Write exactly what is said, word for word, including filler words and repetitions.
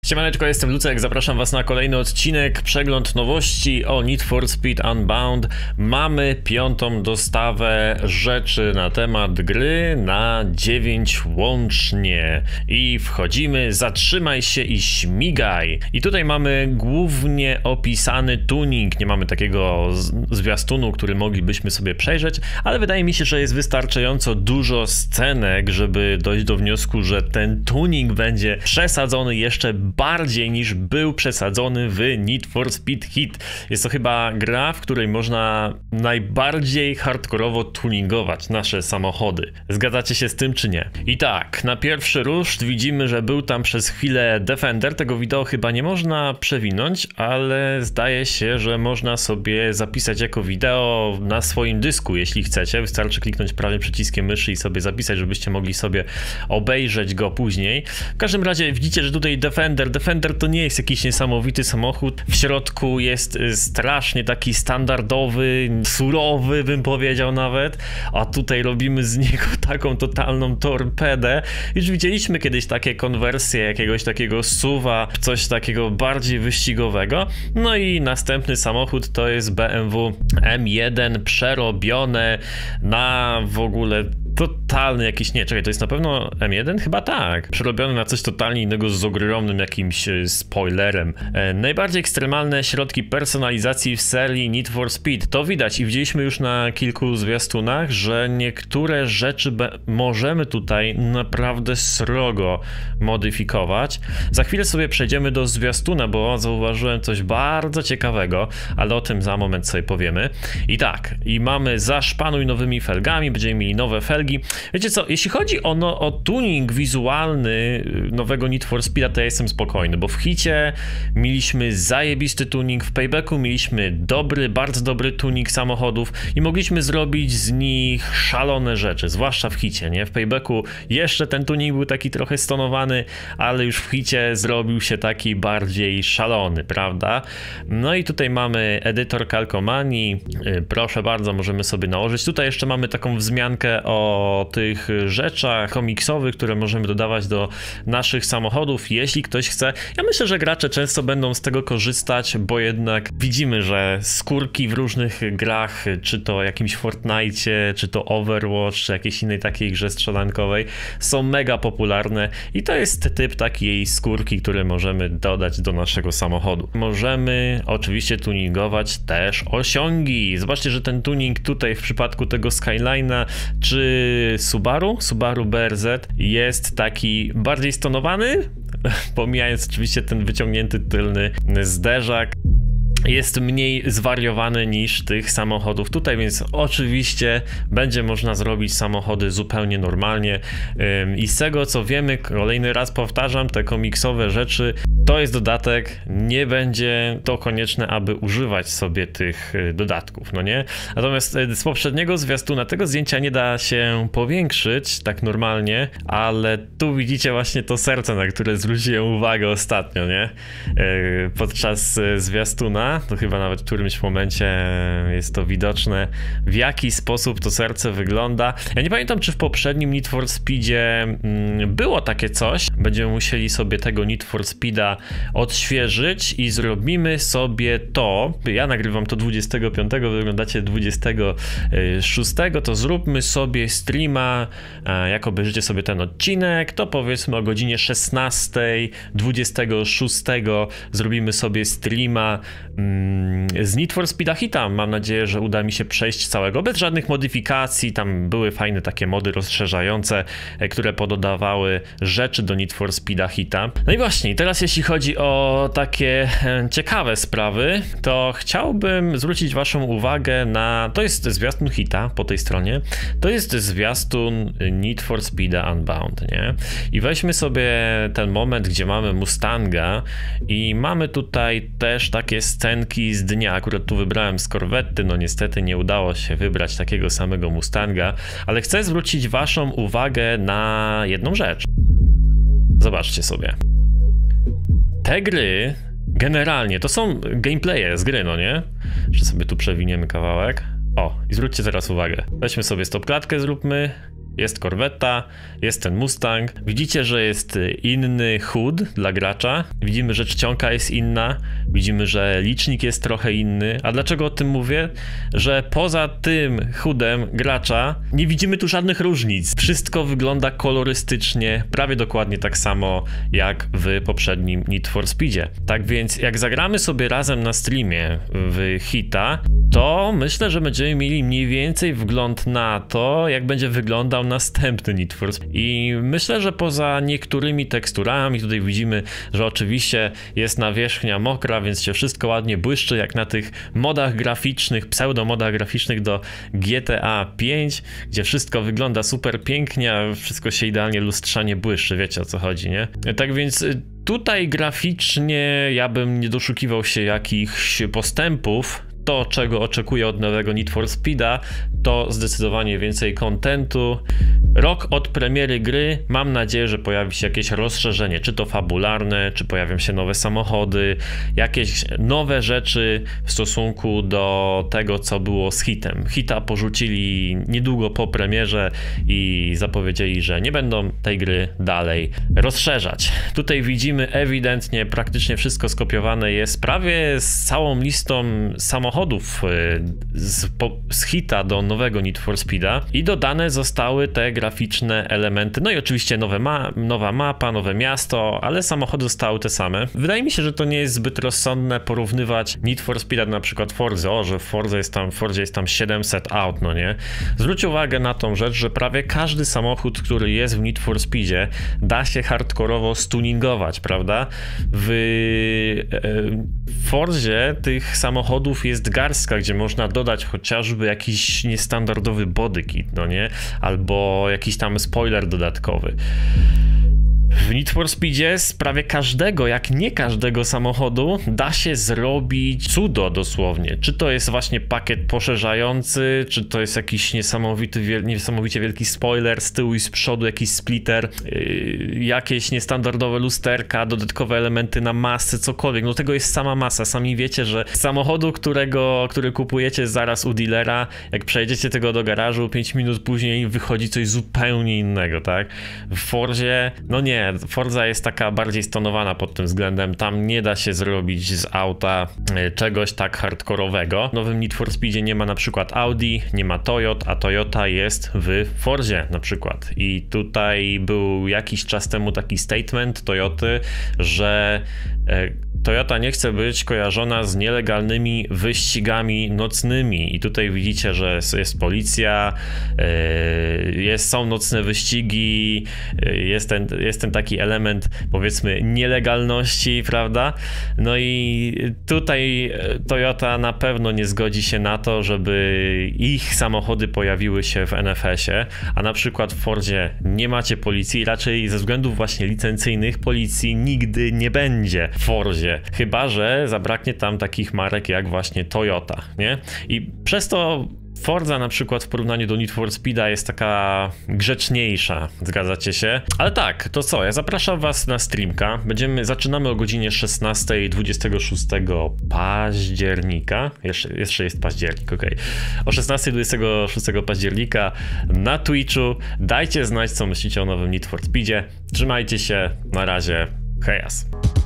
Siemaneczko, jestem Lucek, zapraszam was na kolejny odcinek, przegląd nowości o Need for Speed Unbound. Mamy piątą dostawę rzeczy na temat gry, na dziewięć łącznie. I wchodzimy, zatrzymaj się i śmigaj. I tutaj mamy głównie opisany tuning, nie mamy takiego zwiastunu, który moglibyśmy sobie przejrzeć, ale wydaje mi się, że jest wystarczająco dużo scenek, żeby dojść do wniosku, że ten tuning będzie przesadzony jeszcze bardziej niż był przesadzony w Need for Speed Heat. Jest to chyba gra, w której można najbardziej hardkorowo tuningować nasze samochody. Zgadzacie się z tym czy nie? I tak, na pierwszy ruszt widzimy, że był tam przez chwilę Defender. Tego wideo chyba nie można przewinąć, ale zdaje się, że można sobie zapisać jako wideo na swoim dysku, jeśli chcecie. Wystarczy kliknąć prawym przyciskiem myszy i sobie zapisać, żebyście mogli sobie obejrzeć go później. W każdym razie widzicie, że tutaj Defender, Defender to nie jest jakiś niesamowity samochód. W środku jest strasznie taki standardowy, surowy, bym powiedział nawet, a tutaj robimy z niego taką totalną torpedę. Już widzieliśmy kiedyś takie konwersje jakiegoś takiego suwa, coś takiego bardziej wyścigowego. No i następny samochód to jest B M W M jeden przerobione na w ogóle totalny jakiś, nie, czekaj, to jest na pewno M jeden? Chyba tak. Przerobiony na coś totalnie innego z ogromnym jakimś spoilerem. E, najbardziej ekstremalne środki personalizacji w serii Need for Speed. To widać i widzieliśmy już na kilku zwiastunach, że niektóre rzeczy możemy tutaj naprawdę srogo modyfikować. Za chwilę sobie przejdziemy do zwiastuna, bo zauważyłem coś bardzo ciekawego, ale o tym za moment sobie powiemy. I tak, i mamy zaszpanuj nowymi felgami, będziemy mieli nowe felgi. Wiecie co, jeśli chodzi o, no, o tuning wizualny nowego Need for Speeda, to ja jestem spokojny, bo w Hicie mieliśmy zajebisty tuning, w Paybacku mieliśmy dobry, bardzo dobry tuning samochodów i mogliśmy zrobić z nich szalone rzeczy, zwłaszcza w Hicie, nie? W Paybacku jeszcze ten tuning był taki trochę stonowany, ale już w Hicie zrobił się taki bardziej szalony, prawda? No i tutaj mamy edytor kalkomanii, proszę bardzo, możemy sobie nałożyć. Tutaj jeszcze mamy taką wzmiankę o o tych rzeczach komiksowych, które możemy dodawać do naszych samochodów, jeśli ktoś chce. Ja myślę, że gracze często będą z tego korzystać, bo jednak widzimy, że skórki w różnych grach, czy to jakimś Fortnite, czy to Overwatch, czy jakiejś innej takiej grze strzelankowej, są mega popularne i to jest typ takiej skórki, które możemy dodać do naszego samochodu. Możemy oczywiście tuningować też osiągi. Zobaczcie, że ten tuning tutaj w przypadku tego Skyline'a, czy Subaru, Subaru B R Z jest taki bardziej stonowany, pomijając oczywiście ten wyciągnięty tylny zderzak. Jest mniej zwariowany niż tych samochodów tutaj, więc oczywiście będzie można zrobić samochody zupełnie normalnie i z tego co wiemy, kolejny raz powtarzam, te komiksowe rzeczy to jest dodatek, nie będzie to konieczne, aby używać sobie tych dodatków, no nie? Natomiast z poprzedniego zwiastuna tego zdjęcia nie da się powiększyć tak normalnie, ale tu widzicie właśnie to serce, na które zwróciłem uwagę ostatnio, nie? Podczas zwiastuna. To chyba nawet w którymś momencie jest to widoczne, w jaki sposób to serce wygląda. Ja nie pamiętam, czy w poprzednim Need for Speedzie mm, było takie coś. Będziemy musieli sobie tego Need for Speeda odświeżyć i zrobimy sobie to. Ja nagrywam to dwudziestego piątego, wy oglądacie dwudziestego szóstego, to zróbmy sobie streama, jak obejrzycie sobie ten odcinek, to powiedzmy o godzinie szesnastej dwudziestego szóstego zrobimy sobie streama z Need for Speeda Hita. Mam nadzieję, że uda mi się przejść całego, bez żadnych modyfikacji. Tam były fajne takie mody rozszerzające, które pododawały rzeczy do Need for Speeda Hita. No i właśnie, teraz jeśli chodzi o takie ciekawe sprawy, to chciałbym zwrócić waszą uwagę na... To jest zwiastun Hita po tej stronie. To jest zwiastun Need for Speeda Unbound, nie? I weźmy sobie ten moment, gdzie mamy Mustanga i mamy tutaj też takie scenki z dnia. Akurat tu wybrałem z Corvetty, no niestety nie udało się wybrać takiego samego Mustanga, ale chcę zwrócić waszą uwagę na jedną rzecz. Zobaczcie sobie. Te gry generalnie to są gameplaye z gry, no nie? Że sobie tu przewiniemy kawałek. O, i zwróćcie teraz uwagę. Weźmy sobie stopklatkę, zróbmy. jest Corvetta, jest ten Mustang. Widzicie, że jest inny H U D dla gracza. Widzimy, że czcionka jest inna. Widzimy, że licznik jest trochę inny. A dlaczego o tym mówię? Że poza tym H U D-em gracza nie widzimy tu żadnych różnic. Wszystko wygląda kolorystycznie, prawie dokładnie tak samo jak w poprzednim Need for Speedzie. Tak więc jak zagramy sobie razem na streamie w Hita, to myślę, że będziemy mieli mniej więcej wgląd na to, jak będzie wyglądał następny Need for Speed. I myślę, że poza niektórymi teksturami, tutaj widzimy, że oczywiście jest nawierzchnia mokra, więc się wszystko ładnie błyszczy, jak na tych modach graficznych, pseudomodach graficznych do G T A pięć, gdzie wszystko wygląda super pięknie, a wszystko się idealnie lustrzanie błyszczy, wiecie o co chodzi, nie? Tak więc tutaj graficznie ja bym nie doszukiwał się jakichś postępów. To, czego oczekuję od nowego Need for Speeda, to zdecydowanie więcej kontentu. Rok od premiery gry, mam nadzieję, że pojawi się jakieś rozszerzenie, czy to fabularne, czy pojawią się nowe samochody, jakieś nowe rzeczy w stosunku do tego, co było z Hitem. Hita porzucili niedługo po premierze i zapowiedzieli, że nie będą tej gry dalej rozszerzać. Tutaj widzimy ewidentnie praktycznie wszystko skopiowane jest prawie z całą listą samochodów z, po, z Hita do nowego Need for Speeda i dodane zostały te graficzne elementy, no i oczywiście nowe ma nowa mapa, nowe miasto, ale samochody zostały te same. Wydaje mi się, że to nie jest zbyt rozsądne porównywać Need for Speeda na przykład Forza, o, że w Forza jest tam, w Forzie jest tam siedemset aut, no nie? Zwróć uwagę na tą rzecz, że prawie każdy samochód, który jest w Need for Speedzie, da się hardkorowo stuningować, prawda? W, w Forzie tych samochodów jest garstka, gdzie można dodać chociażby jakiś niestandardowy bodykit, no nie? Albo jakiś tam spoiler dodatkowy. W Need for Speedzie z prawie każdego, jak nie każdego samochodu da się zrobić cudo dosłownie. Czy to jest właśnie pakiet poszerzający, czy to jest jakiś niesamowity, wiel niesamowicie wielki spoiler z tyłu i z przodu, jakiś splitter, yy, jakieś niestandardowe lusterka, dodatkowe elementy na masce, cokolwiek. No tego jest sama masa. Sami wiecie, że z samochodu, którego, który kupujecie zaraz u dealera, jak przejdziecie tego do garażu, pięć minut później wychodzi coś zupełnie innego, tak? W Forzie, no nie, Forza jest taka bardziej stonowana pod tym względem, tam nie da się zrobić z auta czegoś tak hardkorowego. W nowym Need for Speedzie nie ma na przykład Audi, nie ma Toyota, a Toyota jest w Forzie na przykład. I tutaj był jakiś czas temu taki statement Toyoty, że Toyota nie chce być kojarzona z nielegalnymi wyścigami nocnymi i tutaj widzicie, że jest policja, jest, są nocne wyścigi, jest ten, jest ten taki element, powiedzmy, nielegalności, prawda? No i tutaj Toyota na pewno nie zgodzi się na to, żeby ich samochody pojawiły się w N F S-ie, a na przykład w Fordzie nie macie policji, raczej ze względów właśnie licencyjnych policji nigdy nie będzie w Fordzie. Chyba że zabraknie tam takich marek jak właśnie Toyota, nie? I przez to Forza na przykład w porównaniu do Need for Speeda jest taka grzeczniejsza, zgadzacie się? Ale tak, to co, ja zapraszam was na streamka, będziemy, zaczynamy o godzinie szesnastej dwudziestego szóstego października, jeszcze, jeszcze jest październik, okej, okay. O szesnastej dwudziestego szóstego października na Twitchu, dajcie znać, co myślicie o nowym Need for Speedzie, trzymajcie się, na razie, hejas.